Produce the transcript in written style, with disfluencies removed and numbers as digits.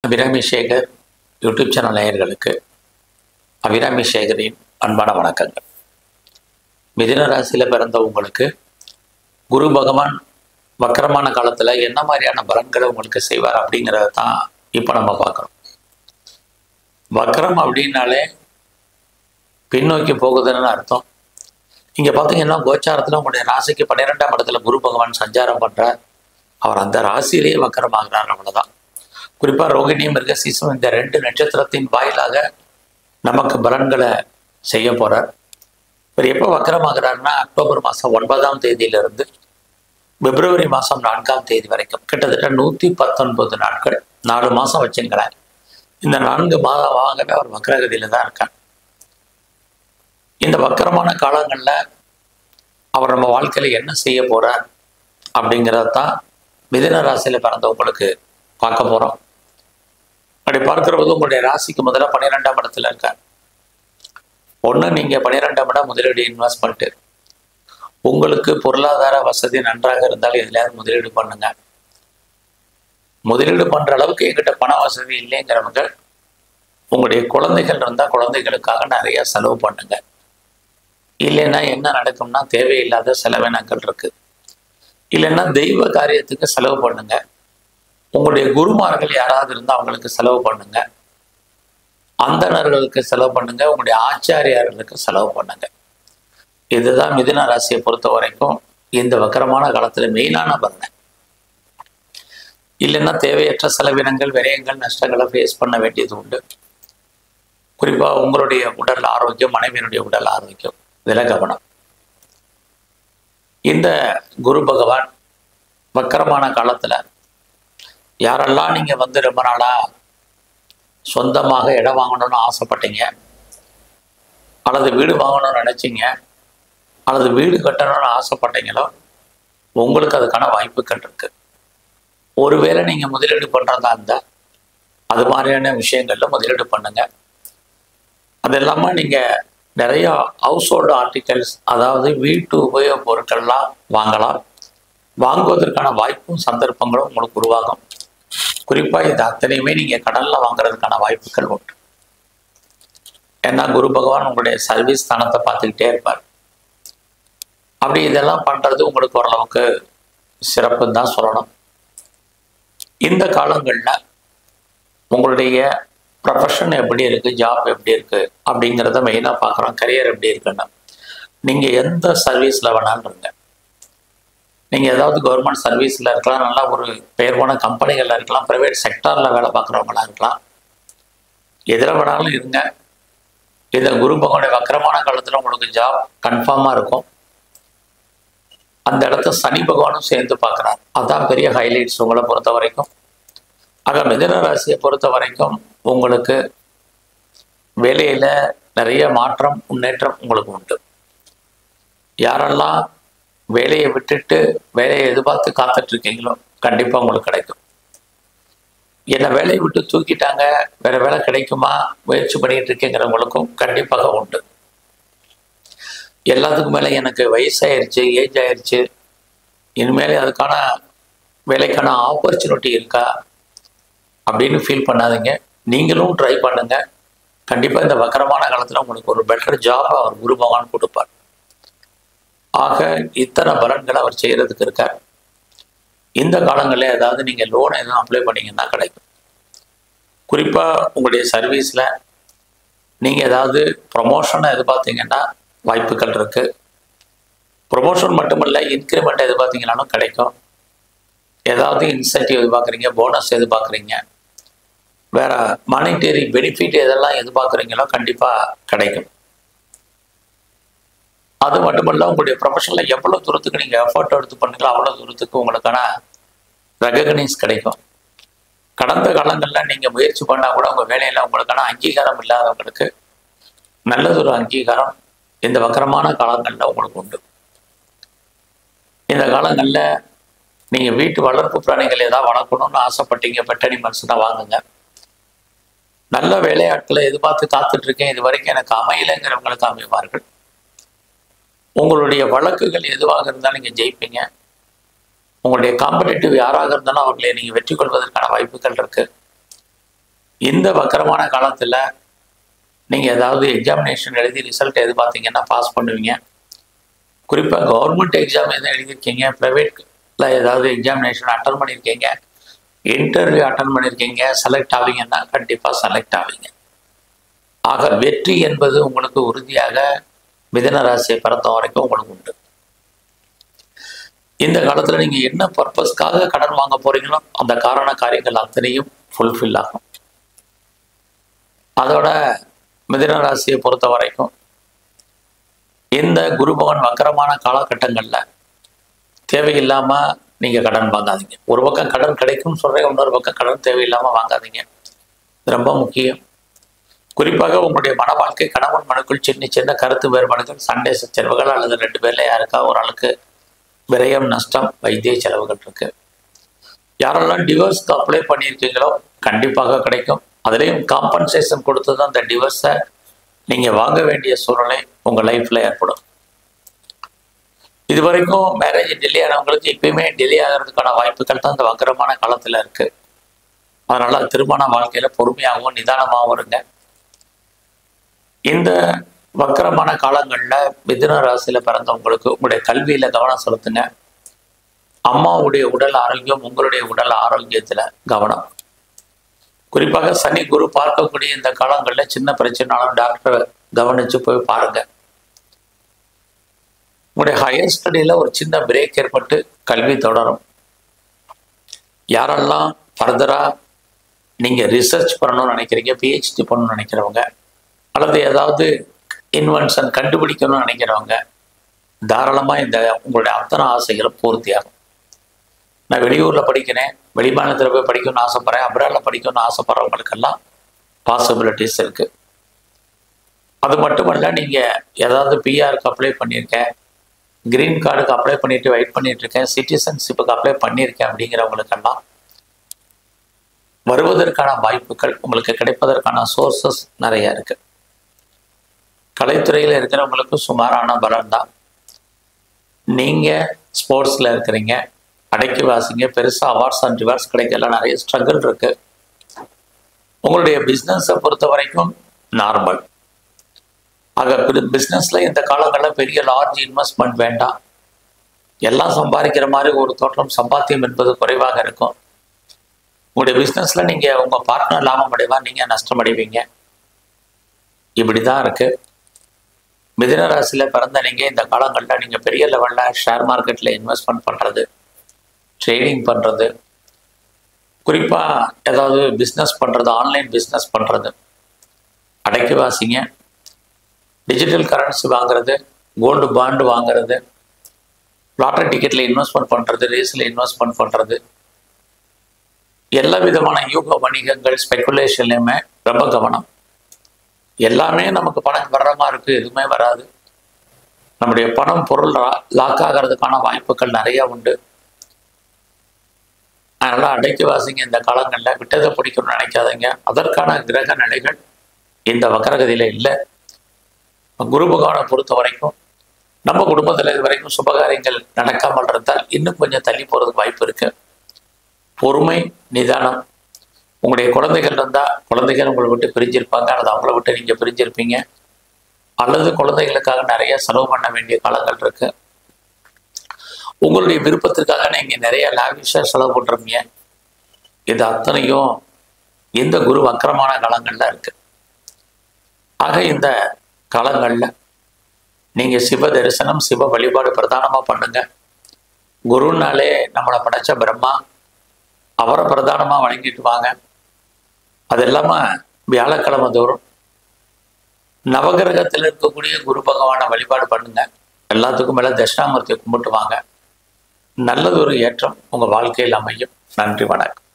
Abirami Sekar YouTube channel நேயர்களுக்கு அபிராமி சேகரின் அன்பான வணக்கங்கள். மிதுன ராசியில் பிறந்த உங்களுக்கு குரு பகவான் வக்கரமான காலத்தில் என்ன மாதிரியான பலன்களை உங்களுக்கு செய்வார் அப்படிங்கிறத தான் இப்போ நம்ம பார்க்குறோம். வக்கரம் அப்படின்னாலே பின்னோக்கி போகுதுன்னு அர்த்தம். இங்கே பார்த்தீங்கன்னா கோச்சாரத்தில் உங்களுடைய ராசிக்கு 12ஆம் இடத்துல குரு பகவான் சஞ்சாரம் பண்ணுறார். அவர் அந்த ராசியிலேயே வக்கரமாகிறார். அவ்வளோதான். குறிப்பாக ரோகிணி மிருகசீரிஷம் இந்த 2 நட்சத்திரத்தின் வாயிலாக நமக்கு பலன்களை செய்ய போகிறார். இவர் எப்போ வக்கரமாகிறாருன்னா அக்டோபர் மாதம் 9ஆம் தேதியிலிருந்து பிப்ரவரி மாதம் 4ஆம் தேதி வரைக்கும் கிட்டத்தட்ட 119 நாட்கள், 4 மாதம் வச்சுங்களேன். இந்த 4 மாதமாகவே அவர் வக்கரகதியில் தான் இருக்கார். இந்த வக்கரமான காலங்களில் அவர் நம்ம வாழ்க்கையில் என்ன செய்ய போகிறார் அப்படிங்கிறது தான் மிதுன ராசியில் பிறந்தவங்களுக்கு பார்க்க போகிறோம். அப்படி பார்க்குறது உங்களுடைய ராசிக்கு முதல்ல 12ஆம் இடத்துல இருக்கார். ஒன்று, நீங்கள் 12ஆம் இடம் முதலீடு இன்வெஸ்ட்மெண்ட்டு. உங்களுக்கு பொருளாதார வசதி நன்றாக இருந்தால் எதுலையாவது முதலீடு பண்ணுங்க. முதலீடு பண்ணுற அளவுக்கு எங்கிட்ட பண வசதி இல்லைங்கிறவங்க உங்களுடைய குழந்தைகள் இருந்தால் குழந்தைகளுக்காக நிறைய செலவு பண்ணுங்க. இல்லைன்னா என்ன நடக்கும்னா தேவையில்லாத செலவினங்கள் இருக்குது. இல்லைன்னா தெய்வ காரியத்துக்கு செலவு பண்ணுங்க. உங்களுடைய குருமார்கள் யாராவது இருந்தால் அவங்களுக்கு செலவு பண்ணுங்க. அந்தணர்களுக்கு செலவு பண்ணுங்க. உங்களுடைய ஆச்சாரியார்களுக்கு செலவு பண்ணுங்க. இதுதான் மிதுன ராசியை பொறுத்த வரைக்கும் இந்த வக்கரமான காலத்தில் மெயினான பலனை. இல்லைன்னா தேவையற்ற செலவினங்கள், விரயங்கள், நஷ்டங்களை ஃபேஸ் பண்ண வேண்டியது உண்டு. குறிப்பாக உங்களுடைய உடல் ஆரோக்கியம், மனைவியினுடைய உடல் ஆரோக்கியம், இதில் கவனம். இந்த குரு பகவான் வக்கரமான காலத்தில் யாரெல்லாம் நீங்கள் ரொம்ப நாளாக சொந்தமாக இடம் வாங்கணும்னு ஆசைப்பட்டீங்க, அல்லது வீடு வாங்கணும்னு நினச்சிங்க, அல்லது வீடு கட்டணும்னு ஆசைப்பட்டீங்களோ உங்களுக்கு அதுக்கான வாய்ப்புகள் இருக்குது. ஒருவேளை நீங்கள் முதலீடு பண்ணுறதா இருந்தால் அது மாதிரியான விஷயங்களில் முதலீடு பண்ணுங்க. அது இல்லாமல் நீங்கள் நிறையா ஹவுஸ் ஹோல்டு ஆர்டிகல்ஸ், அதாவது வீட்டு உபயோக பொருட்கள்லாம் வாங்கலாம். வாங்குவதற்கான வாய்ப்பும் சந்தர்ப்பங்களும் உங்களுக்கு உருவாகும். குறிப்பாக இது அத்தனையுமே நீங்கள் கடனில் வாங்குறதுக்கான வாய்ப்புகள் உண்டு. ஏன்னா குரு பகவான் உங்களுடைய சர்வீஸ் ஸ்தானத்தை பார்த்துக்கிட்டே இருப்பார். அப்படி இதெல்லாம் பண்ணுறது உங்களுக்கு ஓரளவுக்கு சிறப்புன்னு தான் சொல்லணும். இந்த காலங்களில் உங்களுடைய ப்ரொஃபஷன் எப்படி இருக்குது, ஜாப் எப்படி இருக்குது அப்படிங்கிறத மெயினாக பார்க்குறோம். கரியர் எப்படி இருக்குன்னா, நீங்கள் எந்த சர்வீஸில் வேணாலும் இருங்க. நீங்கள் ஏதாவது கவர்மெண்ட் சர்வீஸில் இருக்கலாம், நல்லா ஒரு பெயர் போன கம்பெனிகளில் இருக்கலாம், ப்ரைவேட் செக்டாரில் வேலை பார்க்குறவங்களாம் இருக்கலாம். எதில் வேணாலும் இருங்க. இந்த குரு பகவானுடைய வக்கரமான காலத்தில் உங்களுக்கு ஜாப் கன்ஃபார்மாக இருக்கும். அந்த இடத்த சனி பகவானும் சேர்ந்து பார்க்குறார். அதுதான் பெரிய ஹைலைட்ஸ் உங்களை பொறுத்த வரைக்கும். ஆக மிதுன ராசியை பொறுத்த வரைக்கும் உங்களுக்கு வேலையில் நிறைய மாற்றம், முன்னேற்றம் உங்களுக்கு உண்டு. யாரெல்லாம் வேலையை விட்டுட்டு வேலையை எதிர்பார்த்து காத்துட்ருக்கீங்களோ கண்டிப்பாக உங்களுக்கு கிடைக்கும். என்னை வேலையை விட்டு தூக்கிட்டாங்க, வேறு வேலை கிடைக்குமா முயற்சி பண்ணிகிட்டு இருக்கேங்கிறவங்களுக்கும் கண்டிப்பாக உண்டு. எல்லாத்துக்கும் மேலே எனக்கு வயசாயிருச்சு, ஏஜ் ஆயிடுச்சு, இனிமேல் அதுக்கான வேலைக்கான ஆப்பர்ச்சுனிட்டி இருக்கா அப்படின்னு ஃபீல் பண்ணாதீங்க. நீங்களும் ட்ரை பண்ணுங்க. கண்டிப்பாக இந்த வக்கரமான காலத்தில் உங்களுக்கு ஒரு பெட்டர் ஜாப் அவர் குரு பகவான் கொடுப்பார். ஆக இத்தனை பலன்களை அவர் செய்கிறதுக்கு இருக்கார். இந்த காலங்களில் ஏதாவது நீங்கள் லோன் எதுவும் அப்ளை பண்ணிங்கன்னா கிடைக்கும். குறிப்பாக உங்களுடைய சர்வீஸில் நீங்கள் ஏதாவது ப்ரொமோஷனை எதிர்பார்த்தீங்கன்னா வாய்ப்புகள் இருக்குது. ப்ரொமோஷன் மட்டுமல்ல, இன்க்ரிமெண்ட் எதிர்பார்த்தீங்கன்னாலும் கிடைக்கும். ஏதாவது இன்சென்டிவ் எதிர்பார்க்குறீங்க, போனஸ் எதிர்பார்க்குறீங்க, வேறு மானிட்டரி பெனிஃபிட் எதெல்லாம் எதிர்பார்க்குறீங்களோ கண்டிப்பாக கிடைக்கும். அது மட்டுமல்ல, உங்களுடைய ப்ரொஃபஷனில் எவ்வளோ தூரத்துக்கு நீங்கள் எஃபர்ட் எடுத்து பண்ணீங்களோ அவ்வளோ தூரத்துக்கு உங்களுக்கான ரெகக்னைஸ் கிடைக்கும். கடந்த காலங்களில் நீங்கள் முயற்சி பண்ணால் கூட உங்கள் வேலையில் உங்களுக்கான அங்கீகாரம் இல்லாதவங்களுக்கு நல்லதொரு அங்கீகாரம் இந்த வக்கரமான காலங்களில் உங்களுக்கு உண்டு. இந்த காலங்களில் நீங்கள் வீட்டு வளர்ப்பு பிராணிகள் ஏதாவது வளர்க்கணும்னு ஆசைப்பட்டீங்க, பெட் அனிமல்ஸ்னால் வாங்குங்க. நல்ல வேலையாட்களை எதிர்பார்த்து காத்துட்ருக்கேன், இது வரைக்கும் எனக்கு அமையலைங்கிறவங்களுக்கு அமைவார்கள். உங்களுடைய வழக்குகள் எதுவாக இருந்தாலும் நீங்கள் ஜெயிப்பீங்க. உங்களுடைய காம்படிட்டிவ் யாராக இருந்தாலும் அவர்களை நீங்கள் வெற்றி கொள்வதற்கான வாய்ப்புகள் இருக்குது. இந்த வக்கரமான காலத்தில் நீங்கள் ஏதாவது எக்ஸாமினேஷன் எழுதி ரிசல்ட் எதிர்பார்த்தீங்கன்னா பாஸ் பண்ணுவீங்க. குறிப்பாக கவர்மெண்ட் எக்ஸாம் எதுவும் எழுதியிருக்கீங்க, ப்ரைவேட்டில் ஏதாவது எக்ஸாமினேஷன் அட்டன் பண்ணியிருக்கீங்க, இன்டர்வியூ அட்டன் பண்ணியிருக்கீங்க, செலக்ட் ஆவீங்கன்னா கண்டிப்பாக செலக்ட் ஆவீங்க. ஆக வெற்றி என்பது உங்களுக்கு உறுதியாக மிதுன ராசியை பிறந்த வரைக்கும் உங்களுக்கு உண்டு. இந்த காலத்தில் நீங்கள் என்ன பர்பஸ்க்காக கடன் வாங்க போறீங்களோ அந்த காரியங்கள் அத்தனையும் ஃபுல்ஃபில் ஆகும். அதோட மிதுன ராசியை பொறுத்த வரைக்கும் இந்த குரு பகவான் வக்கரமான காலகட்டங்களில் தேவையில்லாமல் நீங்கள் கடன் வாங்காதீங்க. ஒரு பக்கம் கடன் கிடைக்கும் சொல்கிறேன், இன்னொரு பக்கம் கடன் தேவையில்லாமல் வாங்காதீங்க. இது ரொம்ப முக்கியம். குறிப்பாக உங்களுடைய மன வாழ்க்கை, கணவன் மனுக்குள் சின்ன சின்ன கருத்து வேறுபாடுகள், சண்டை சச்சரவுகள் அல்லது 2 பேர்ல யாருக்கா ஒரு ஆளுக்கு விரயம், நஷ்டம், வைத்திய செலவுகள் இருக்கு. யாரெல்லாம் டிவோர்ஸ்க்கு அப்ளை பண்ணியிருக்கீங்களோ கண்டிப்பாக கிடைக்கும். அதுலேயும் காம்பன்சேஷன் கொடுத்து தான் அந்த டிவோர்ஸை நீங்கள் வாங்க வேண்டிய சூழ்நிலை உங்கள் லைஃப்பில் ஏற்படும். இது வரைக்கும் மேரேஜ் டிலே ஆனவங்களுக்கு இப்பயுமே டிலே ஆகிறதுக்கான வாய்ப்புகள் தான் இந்த வக்கரமான காலத்தில் இருக்குது. அதனால் திருமண வாழ்க்கையில் பொறுமையாகவும் நிதானமாகவும் இருங்க. இந்த வக்கரமான காலங்களில் மிதுன ராசியில் பிறந்தவங்களுக்கு உங்களுடைய கல்வியில் கவனம் செலுத்துங்க. அம்மாவுடைய உடல் ஆரோக்கியம், உங்களுடைய உடல் ஆரோக்கியத்தில் கவனம். குறிப்பாக சனி குரு பார்க்கக்கூடிய இந்த காலங்களில் சின்ன பிரச்சனைனாலும் டாக்டரை கவனித்து போய் பாருங்க. உங்களுடைய ஹையர் ஸ்டடியில் ஒரு சின்ன பிரேக் ஏற்பட்டு கல்வி தொடரும். யாரெல்லாம் ஃபர்தராக நீங்கள் ரிசர்ச் பண்ணணும்னு நினைக்கிறீங்க, பிஹெச்டி பண்ணணும்னு நினைக்கிறவங்க, அல்லது ஏதாவது இன்வென்ஷன் கண்டுபிடிக்கணும்னு நினைக்கிறவங்க தாராளமாக இந்த உங்களுடைய அத்தனை ஆசைகளும் பூர்த்தியாகும். நான் வெளியூரில் படிக்கிறேன், வெளிமாநிலத்தில் போய் படிக்கணும்னு ஆசைப்பட்றேன், அப்ராடில் படிக்கணும்னு ஆசைப்படுறவங்களுக்கெல்லாம் பாசிபிலிட்டிஸ் இருக்குது. அது மட்டுமல்ல, நீங்கள் ஏதாவது பிஆருக்கு அப்ளை பண்ணியிருக்கேன், கிரீன் கார்டுக்கு அப்ளை பண்ணிட்டு வெயிட் பண்ணிட்டு இருக்கேன், சிட்டிசன்ஷிப்புக்கு அப்ளை பண்ணியிருக்கேன் அப்படிங்கிறவங்களுக்கெல்லாம் வருவதற்கான வாய்ப்புகள் உங்களுக்கு கிடைப்பதற்கான சோர்சஸ் நிறைய இருக்கு. கலைத்துறையில் இருக்கிறவங்களுக்கு சுமாரான பலன் தான். நீங்கள் ஸ்போர்ட்ஸில் இருக்கிறீங்க, அடக்கி வாசிங்க, பெருசாக அவார்ட்ஸ் அண்ட் ரிவார்ட்ஸ் கிடைக்கல, நிறைய ஸ்ட்ரகிள் இருக்கு. உங்களுடைய பிஸ்னஸை பொறுத்த வரைக்கும் நார்மல். ஆக பிஸ்னஸில் இந்த காலங்களில் பெரிய லார்ஜ் இன்வெஸ்ட்மெண்ட் வேண்டாம். எல்லாம் சம்பாதிக்கிற மாதிரி ஒரு தோற்றம், சம்பாத்தியம் என்பது குறைவாக இருக்கும். உங்களுடைய பிஸ்னஸில் நீங்கள் உங்கள் பார்ட்னர் லாபம் அடைவா, நீங்கள் நஷ்டம் அடைவீங்க. இப்படி தான் இருக்குது. மிதுன ராசியில் பிறந்த நீங்கள் இந்த காலங்களில் நீங்கள் பெரிய லெவலில் ஷேர் மார்க்கெட்டில் இன்வெஸ்ட்மெண்ட் பண்ணுறது, ட்ரேடிங் பண்ணுறது, குறிப்பாக ஏதாவது பிஸ்னஸ் பண்ணுறது, ஆன்லைன் பிஸ்னஸ் பண்ணுறது, அடக்கி வாசிங்க. டிஜிட்டல் கரன்சி வாங்குறது, கோல்டு பாண்டு வாங்குறது, லாட்டரி டிக்கெட்டில் இன்வெஸ்ட்மெண்ட் பண்ணுறது, ரேஸில் இன்வெஸ்ட்மெண்ட் பண்ணுறது, எல்லா விதமான யூக வணிகங்கள், ஸ்பெக்குலேஷன்லையுமே ரொம்ப கவனம். எல்லாமே நமக்கு பணம் வர்ற மாதிரி இருக்குது, எதுவுமே வராது. நம்முடைய பணம் பொருள் லாக் ஆகிறதுக்கான வாய்ப்புகள் நிறையா உண்டு. அதனால் அடக்கி வாசிங்க. இந்த காலங்களில் விட்டதை பிடிக்கணும்னு நினைக்காதீங்க. அதற்கான கிரக நிலைகள் இந்த வக்கரகதியில் இல்லை. குரு பகவானை பொறுத்த வரைக்கும் நம்ம குடும்பத்தில் இது வரைக்கும் சுபகாரியங்கள் நடக்காமல் இருந்தால் இன்னும் கொஞ்சம் தள்ளி போகிறதுக்கு வாய்ப்பு இருக்குது. பொறுமை, நிதானம். உங்களுடைய குழந்தைகள் இருந்தால் குழந்தைகள் உங்களை விட்டு பிரிஞ்சிருப்பாங்க, அல்லது அவங்கள விட்டு நீங்கள் பிரிஞ்சிருப்பீங்க, அல்லது குழந்தைகளுக்காக நிறைய செலவு பண்ண வேண்டிய காலங்கள் இருக்குது. உங்களுடைய விருப்பத்திற்காக நீங்கள் நிறைய லாவிஷாக செலவு பண்ணுறீங்க. இது அத்தனையும் இந்த குரு வக்கரமான காலங்களில் இருக்குது. ஆக இந்த காலங்களில் நீங்கள் சிவ தரிசனம், சிவ வழிபாடு பிரதானமாக பண்ணுங்க. குருனாலே நம்மளை படைச்ச பிரம்மா, அவரை பிரதானமாக வணங்கிட்டு வாங்க. அது இல்லாமல் வியாழக்கிழமை தோறும் நவகிரகத்தில் இருக்கக்கூடிய குரு பகவானை வழிபாடு பண்ணுங்க. எல்லாத்துக்கும் மேலே தட்சிணாமூர்த்தியை கும்பிட்டு வாங்க. நல்லது ஒரு ஏற்றம் உங்கள் வாழ்க்கையில் அமையும். நன்றி, வணக்கம்.